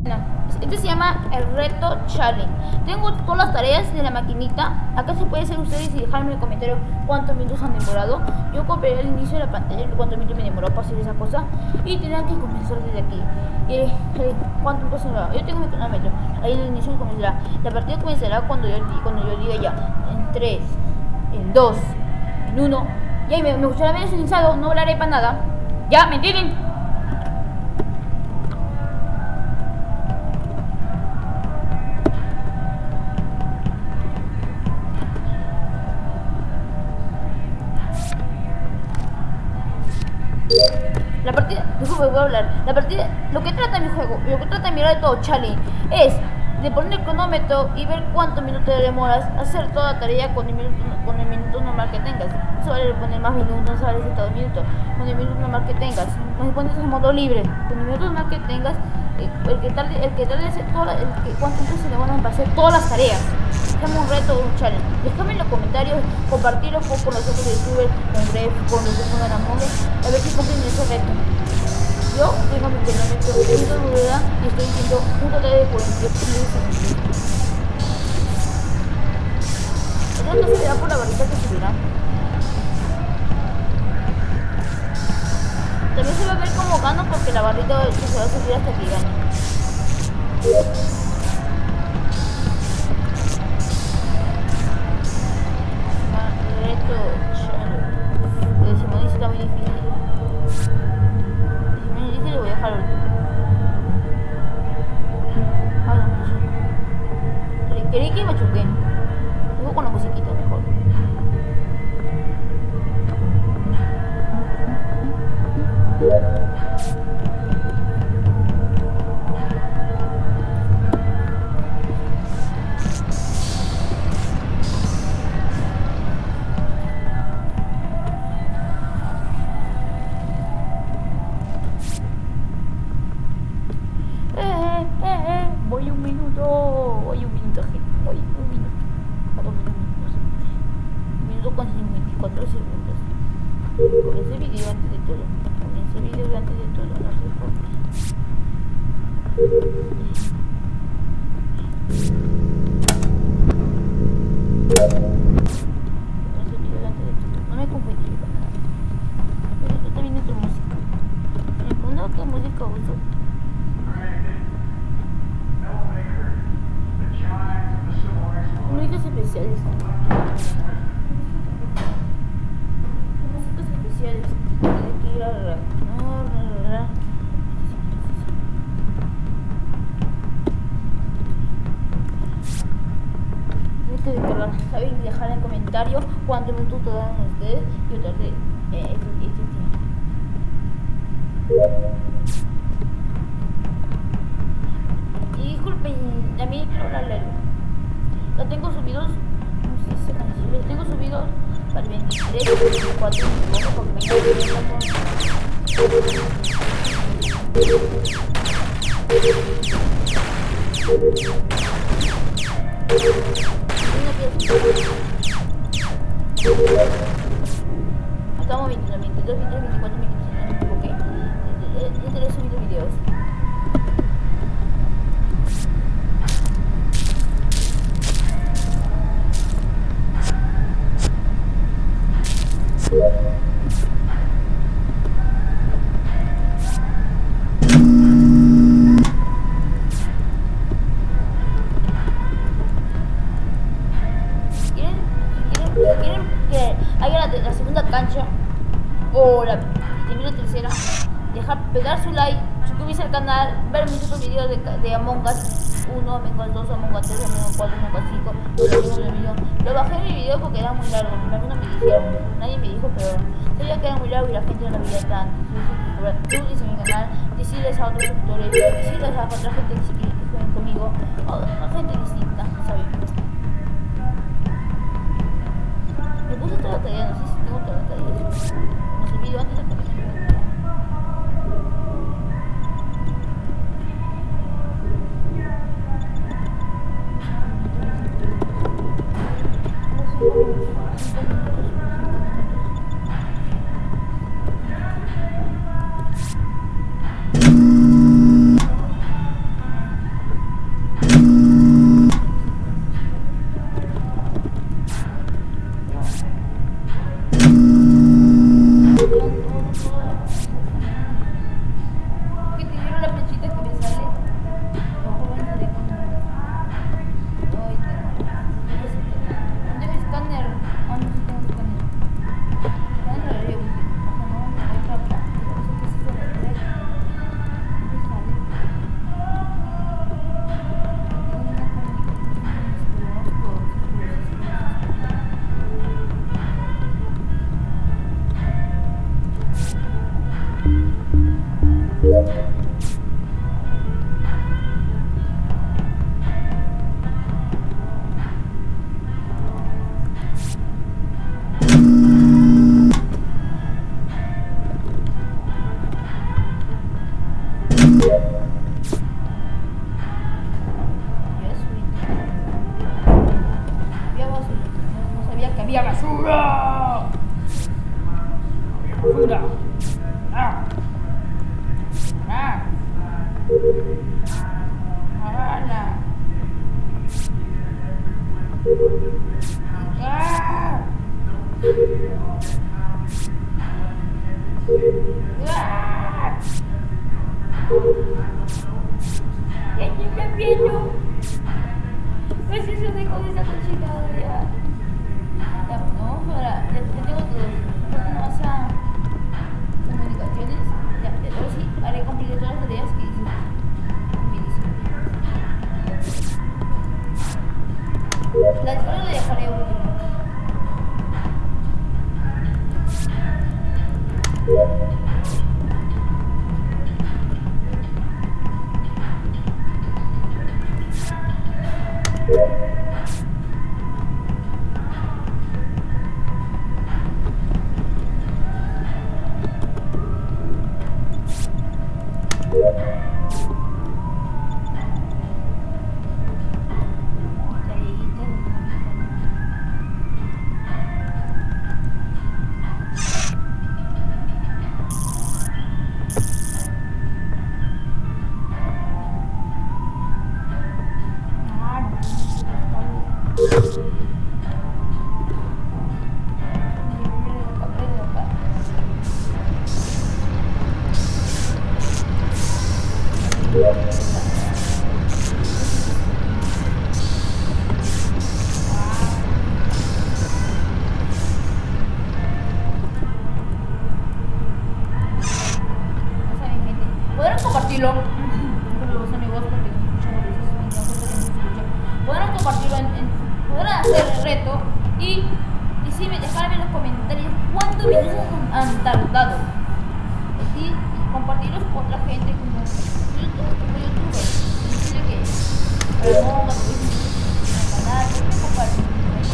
Este se llama el reto challenge. Tengo todas las tareas de la maquinita. Acá se puede hacer ustedes y dejarme en el comentario cuántos minutos han demorado. Yo copiaré al inicio de la pantalla cuántos minutos me demoró para hacer esa cosa. Y tendrán que comenzar desde aquí. ¿Cuánto tiempo se va? Yo tengo mi cronómetro. Ahí en el inicio comenzará. La partida comenzará cuando yo diga ya. En 3, en 2, en 1. Y ahí me gustaría ver silenciado. No hablaré para nada. Ya, ¿me entienden? La partida, disculpe, voy a hablar. La partida, lo que trata mi juego, lo que trata mi reto challenge es de poner el cronómetro y ver cuántos minutos demoras, hacer toda la tarea con el minuto normal que tengas. No se vale poner más minutos, no se vale 2 minutos, con el minuto normal que tengas. No se pones en modo libre, con el minuto normal que tengas, el que tarde de hacer cuánto tiempo se demoran para hacer todas las tareas. Hacemos un reto, un challenge. Déjame en los comentarios, compartirlo con los otros youtubers, con Gref, con los que pongan Among Us, a ver si cumplen ese reto. Yo tengo mi cronómetro de dura y estoy diciendo un total de 48 minutos. El reto se verá por la barrita que subirá. También se va a ver cómo gano porque la barrita se va a subir hasta que gane. Reto challenge. Si me dice está muy difícil. Si me dice le voy a dejar último. Ay, no. Quería que me choqué. Luego con la musiquita mejor. Voy un minuto, gente. Voy un minuto. Perdón, un minuto con 54 segundos. Con ese video antes de todo. No sé por qué. No me confundí con nada. Pero está viendo tu música. Me pregunto qué música uso. Músicas especiales. Músicas especiales. Tiene que ir a descargar. Saben dejar en comentarios cuántos minutos tardan ustedes. Yo tardé este tiempo. Y disculpen, a mí quiero hablarle algo. Lo tengo subidos, no sé si se canción, los tengo subidos para el 23 y 24, porque mañana estamos 22, 23, 24, 25, no me equivoqué. Ya te he subido videos. ¿Quieren que haya la segunda cancha o la tercera? Pegar su like, suscribirse al canal, ver mis otros videos de Among Us 1, Among Us 2, Among Us 3, Among Us 4, Among Us 5. Lo bajé en mi video porque era muy largo, algunos me dijeron, nadie me dijo, pero sabía que era muy largo y la gente no lo veía tanto. Suscríbanse a mi canal, decirles a otros suscriptores, decirles a otra gente que jueguen conmigo, a gente distinta, ¿saben? Me puse toda la tarea, no sé si tengo toda la tarea. No sé el video antes de poner. Había basura. Basura. Ah. Ah. Arana. Ah. Ah. Ya está viendo. Pues eso de con esa cochinada ya. Ya, no, ahora ya tengo todos. Faltan más a comunicaciones. Ya, ahora sí, haré cumplir todas las tareas que hice. La escuela la dejaré último. Podrán compartirlo con los amigos porque podrán compartirlo podrán hacer el reto y dejarme en los comentarios cuántos minutos han tardado y compartirlos con otra gente como youtubers. Pero no cuando veis en el canal, compartir.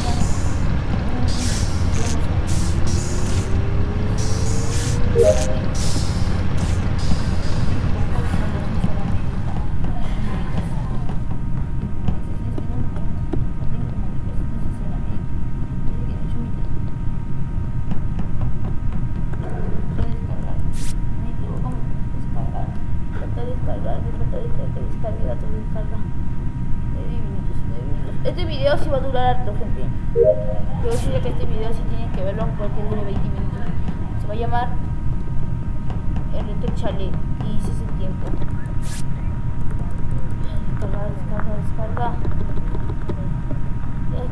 Este video sí va a durar harto, gente. Yo decía que este video sí tienen que verlo porque dure 20 minutos. Se va a llamar el reto chalet y ese es el tiempo. Descarga. Ya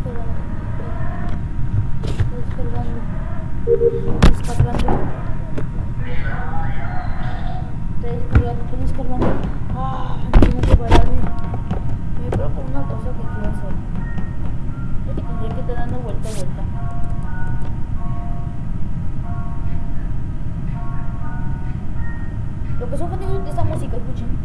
Estoy descargando. Tengo que pararme. Me propongo una cosa que quiero hacer. Es que tendría que estar dando vuelta. Lo que son fanáticos de esta música, escuchen.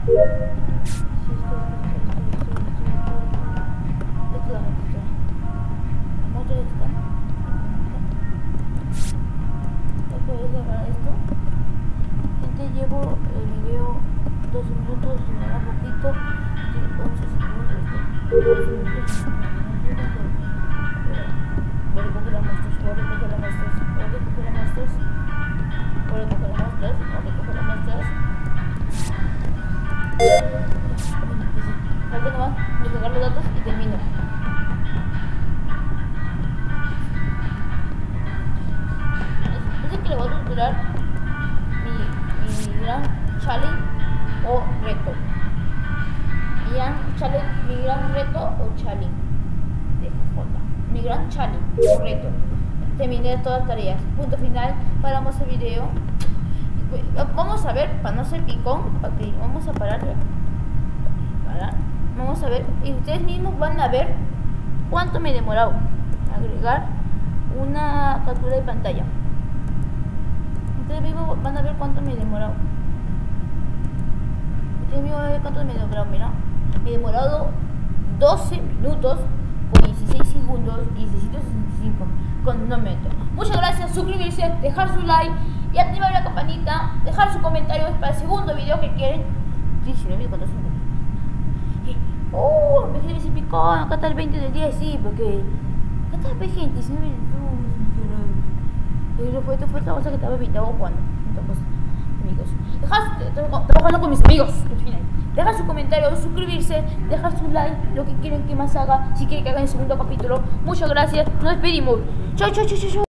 Llevo el video 12 minutos, me da poquito, 11 segundos, 12 minutos, voy a recoger las muestras, voy a recoger las muestras, voy a recoger las muestras, voy a recoger las muestras, voy a recoger las muestras. Falta nomás descargar los datos y termino. Dice que le voy a torturar mi gran challenge o reto. Mi gran reto o challenge. Mi gran challenge o reto. Terminé todas las tareas. Punto final. Paramos el video. Vamos a ver, para no ser picón, okay, vamos a parar. Vamos a ver. Y ustedes mismos van a ver cuánto me he demorado. Agregar una captura de pantalla. Ustedes mismos van a ver cuánto me he demorado. Ustedes mismos van a ver cuánto me he demorado. Mira, me he demorado 12 minutos con 16 segundos y 665 con no meto. Muchas gracias, suscribirse, dejar su like y activar la campanita, dejar sus comentarios para el segundo video que quieren. 19 cuántos son. Me quedé sin picón, acá está el 20 del día, sí, porque acá está gente, 19 pero fue otra cosa que estaba pintado cuando amigos. Trabajando con mis amigos. Dejar su comentario, suscribirse, dejar su like, lo que quieren que más haga, si quieren que haga el segundo capítulo. Muchas gracias, nos despedimos. Chau, chau, chau, chau.